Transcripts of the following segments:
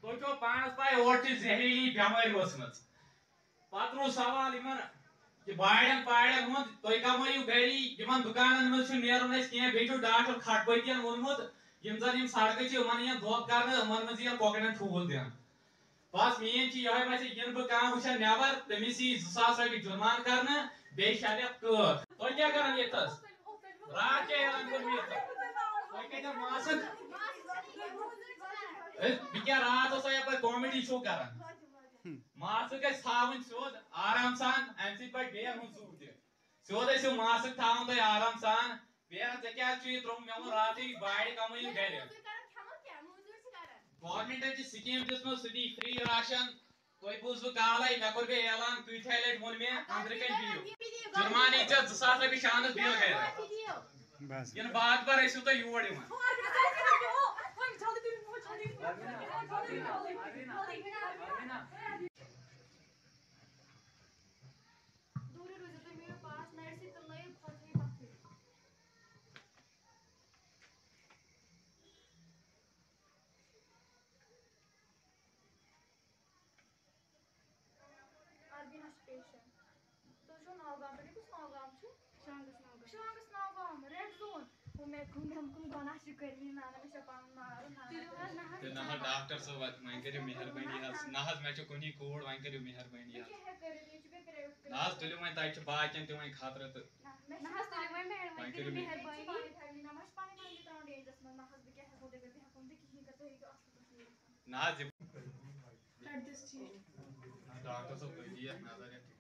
تو چھو پانس پائی اور چھ زہریلی بیماری وسمت پترو سوال یمن کہ باڑن پاڑن ہند تھی کمائیو گری یمن دکانن مز نیرن اس کھین بیٚیہِ چھُ ڈاکٹر کھٹ پتین وونمت یم زن یم سڑکہ چھ یمن یِن دھوکہ کرنہٕ یمن مز یِن کۄکرن ٹھوٗل دِنہٕ بس مین چھ یہے باسے ین بہ کانٛہہ وٕچھن نیبر تٔمِس یی 2000 رۄپیہِ جُرمان کرنہٕ بیٚیہِ 6 رٮ۪تھ قٲد تُہۍ کیٛاہ کران ییٚتس رات کیٛاہ اعلان کوٚرمُت ییٚتہِ تُہۍ کتٮ۪ن ماسک بہٕ کیٛاہ رات اوسا یپٲرۍ کامیڈی شو کران ماسک گژھِ تھاوٕنۍ سیوٚد آرام سان امہِ سۭتۍ بڑِ بیٚیَن ہُنٛد زُو تہِ سیوٚد ٲسِو ماسک تھاوان تُہۍ آرام سان بیٚیہِ ژےٚ کیٛازِ چھُے یہِ تروٚمُت مےٚ ووٚن راتھٕے باڑِ کمٲیِو گرِ گورمنٹن چھِ سکیٖم دِژمٕژ سُہ دی فری راشن تُہۍ بوٗزوٕ کالے مےٚ کوٚر بیٚیہِ اعلان کۭتیاہ لٹہِ ووٚن مےٚ أنٛدرٕ کَنۍ بِہِو جُرمان یی ژےٚ 2000 رۄپیہِ شامنس بِل گرِ یِنہٕ باد بار ٲسِو تُہۍ یور یِوان نوگام پہ کس نوگام شانگس نوگام شانگس نوگام ریڈ زون وہ میں کم گناہ کری نا مے پن مارن ڈاکٹر صٲب وۄنۍ کٔرِو مہربٲنی حظ نہ حظ مےٚ چھُ کُنی کوٗر وۄنۍ کٔرِو مہربٲنی حظ نہ حظ تُلِو وۄنۍ تَتہِ چھُ باقین تہِ وۄنۍ خطرٕ تہٕ نہ حظ تُلِو وۄنۍ مہربٲنی کٔرِو مہربٲنی نہ مش پنٕنۍ فیملی تراوُن ڈینجرس منٛز نہ حظ بہٕ کیٛاہ ہٮ۪کو تۄہہِ کٔرِتھ بہٕ ہٮ۪کو نہٕ تُہۍ کِہیٖنۍ کٔرِتھ تُہۍ ہیٚکِو اَصٕل پٲٹھۍ نہ حظ ڈاکٹر صٲب تُہۍ دِیِو یتھ نظر یتھ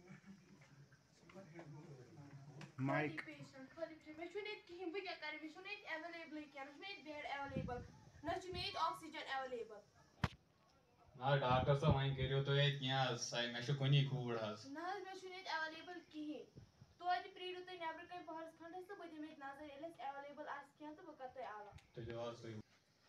مائک پیشنٹ خٲلی مےٚ چھُنہٕ ییٚتہِ کِہیٖنۍ بہٕ کیٛاہ کَرٕ مےٚ چھُنہٕ ییٚتہِ ایویلیبلٕے کینٛہہ نہ چھُ مےٚ ییٚتہِ بیڈ ایویلیبل نہ چھُ مےٚ ییٚتہِ آکسیجن ایویلیبل نہ ڈاکٹر صٲب وۄنۍ کٔرِو تُہۍ ییٚتہِ کینٛہہ حظ مےٚ چھِ کُنی کوٗر حظ نہ حظ مےٚ چھُنہٕ ییٚتہِ ایویلیبل کِہیٖنۍ توتہِ پرٛٲرِو تُہۍ نیٚبرٕ کَنۍ پہرس کھنٛڈس تہٕ بہٕ دِمہٕ ییٚتہِ نظر ییٚلہِ اَسہِ ایویلیبل آسہِ کینٛہہ تہٕ بہٕ کَرٕ تۄہہِ علاوٕ تُلِو حظ تُہۍ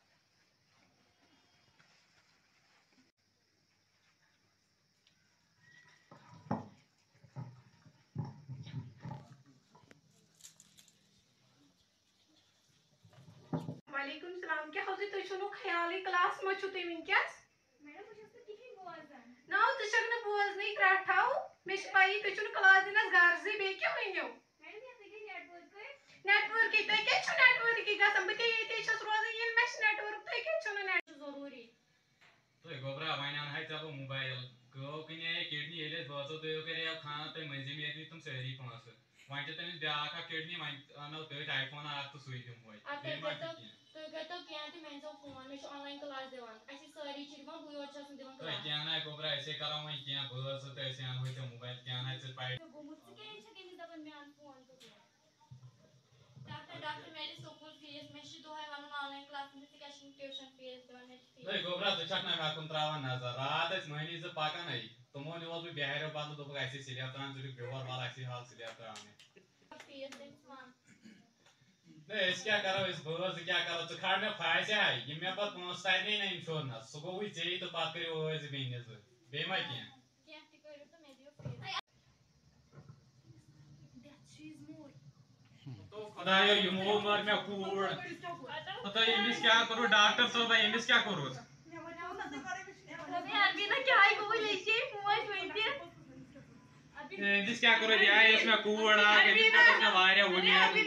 وعلیکم السلام کیا حظ تُہۍ چھُو نہٕ خیالٕے کلاس منٛز چھُو تُہۍ وٕنکیٚس میڈم بہٕ چھَس نہٕ کِہیٖنۍ بوزان نا ژٕ چھَکھ نہٕ بوزنٕے رٹھاو مےٚ چھِ پَیی تُہۍ چھُو نہٕ کلاس دِنَس غرضٕے بیٚیہِ کیٛاہ ؤنِو میڈم یَتھ گٔے نیٹؤرکٕے نیٹؤرکٕے تُہۍ کیٛازِ چھُو نیٹؤرکٕے گژھان بہٕ تہِ ییٚتے چھَس روزان ییٚلہِ مےٚ چھِ نیٹؤرک تُہۍ کیٛازِ چھُو نہٕ نیٹ ضروٗری تُہۍ گوٚبرا وۄنۍ اَنہَے ژےٚ بہٕ موبایل گٲو کٕنے کِڈنی ییٚلہِ اَسہِ بٲژو دۄیو کَریو خانٛدر تٔمۍ مٔنٛزِم ییٚتہِ تِم سٲری پونٛسہٕ وۄنۍ چھِ تٔمِس بیٛاکھ اکھ کِڈنی وۄنۍ اَنو تٔتھۍ آی فون اکھ تہٕ سُے دِمہوے تُہۍ کٔرۍتو کینٛہہ تہِ مےٚ أنۍزیو فون مےٚ چھُ آن لاین کلاس دِوان اَسہِ سٲری چھِ دِوان بٕے یوت چھَس نہٕ دِوان تُہۍ کینٛہہ نَے گوٚبرا أسے کرو وۄنۍ کینٛہہ بٲژ تہٕ أسے اَنہوے ژےٚ موبایل کینٛہہ نَے ژٕ پَے گوٚمُت ژٕ کیٛازِ چھَکھ أمِس دَپان مےٚ اَن فون تہٕ ڈاکٹر مےٚ دِ سکوٗل فیٖس مےٚ چھِ دۄہے وَنان آن لاین کلاس منٛز ژٕ کیٛازِ چھُکھ ٹیوٗشن فیٖس دِوان مےٚ چھِ تُہۍ گوٚبرا ژٕ چھکھ نہ مےٚ کُن تراوان نظر راتھ ٲسۍ مٔہنی زٕ پَکَنٕے تِمو نیوٗوس بہٕ بِہاریو بدلہٕ دوٚپُکھ اَسے سِلیب ترٛاوان ژٕ چھُکھ بیور وَلہٕ اَسے حال سِلیب ترٛاونہِ فیٖس تٔمِس وَن ہے أسۍ کیٛاہ کرو أسۍ بٲژ زٕ کیٛاہ کرو ژٕ کھال مےٚ پھاسہِ ہاے یِم مےٚ پَتہٕ پونٛسہٕ تَرنٕے نہ اِنشورنَس سُہ گوٚوُے ژےٚ تہٕ پَتہٕ کٔرِو ٲسۍ زٕ بیٚنہِ زٕ بیٚیہِ ما کینٛہہ کینٛہہ تہِ کٔرِو تہٕ مےٚ دِیِو فیٖس خۄدایا یِمو مٲر مےٚ کوٗر تۄہہِ أمِس کیٛاہ کوٚروٕ ڈاکٹر صٲبا أمِس کیٛاہ کوٚروٕ أمِس کیٛاہ کوٚروٕ یہِ آیہِ ٲس مےٚ کوٗر اکھ أمِس پٮ۪ٹھ ٲس مےٚ واریاہ وُمید